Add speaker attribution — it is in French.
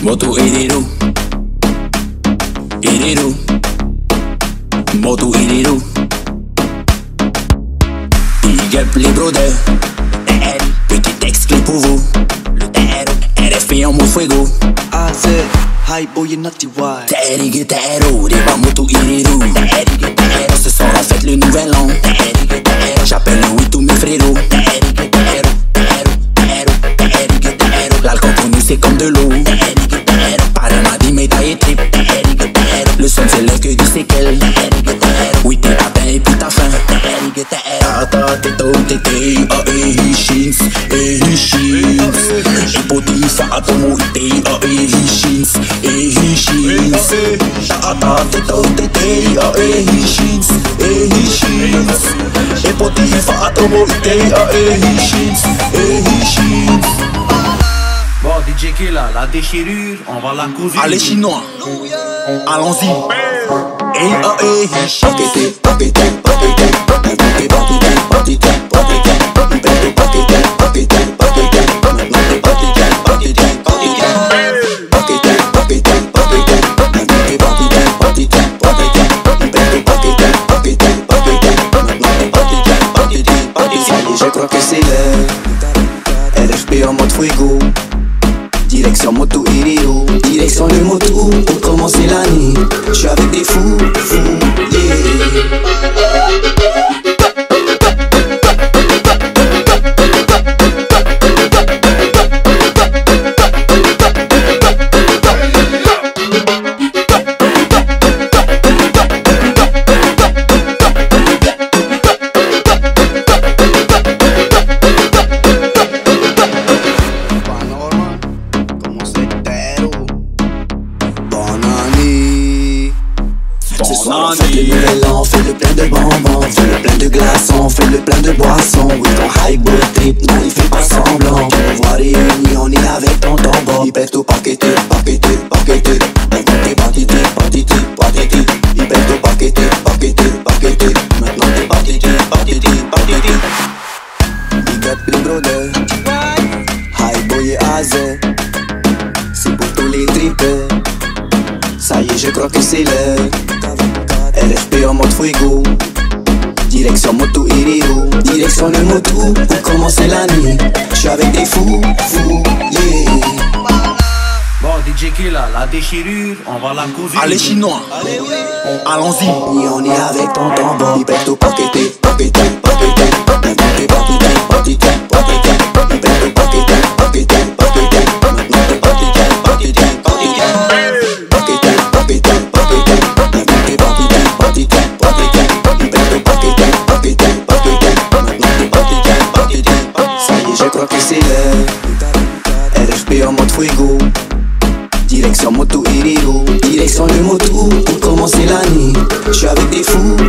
Speaker 1: Moto Iriru, Iriru, Moto Iriru. Big up les brodeurs, petit exclu pour vous. RFP en mode fuego.
Speaker 2: AZ, High Boy et Natty White.
Speaker 1: Terry Guerrero, des bas Moto Iriru. Ce soir on fête le nouvel an. J'appelle oui tous mes frérots. L'alcool pour nous c'est comme de l'eau. Paramadi, médaille et trip. Le son c'est l'œil que du séquel. Oui t'es à pain et puis t'as faim. Tata, teto, tete, Hishins, Hishins. Hypothèse, atomo, ite, Hishins, Hishins. Tata, teto, tete, Hishins, Hishins. Hypothèse, atomo, ite, Hishins, Hishins.
Speaker 3: Bon, DJ Killa, la déchirure, on va la courir.
Speaker 1: Allez chinois, allons-y. Pocket, pocket, pocket.
Speaker 2: Je crois que c'est l'heure. RFP en mode fuego. Direction Moto Iriru. Direction le moto pour commencer l'année. J'suis avec des fous, yeah.
Speaker 1: On
Speaker 2: fait le nouvel an, fait le plein de bonbons, fait le plein de glaçons, fait le plein de boissons. Oui, ton high boy trip, non il fait pas semblant. On voit réunis, on est avec ton tambour. Il pète tout paqueté, paqueté, paqueté. Maintenant t'es partité, partité, partité. Il pète tout paqueté, paqueté, paqueté. Maintenant t'es partité, partité, partité. Big up les brodeurs, high boy et AZ. C'est pour tous les tripeurs. Ça y est, je crois que c'est l'heure. RFP en mode fuego. Direction Moto Iriru. Direction le moto pour commencer l'année. J'suis avec des fous, yeah.
Speaker 3: Bon, DJ Killa, la déchirure, on va la courir.
Speaker 1: Allez chinois, allons-y.
Speaker 2: On est avec ton tambour. Il pète tout paqueté, paqueté, paqueté. Maintenant t'es partité, partité, partité. Il pète tout paqueté, paqueté, paqueté. Maintenant t'es partité, partité, partité. Paqueté, paqueté, paqueté. Maintenant t'es partité, partité, partité. Il pète tout paqueté, paqueté, paqueté. Maintenant t'es partité, partité. Ça y est, je crois que c'est l'heure. RFP en mode fuego. Direction Moto Iriru. Direction le moto pour commencer l'année. J'suis avec des fous,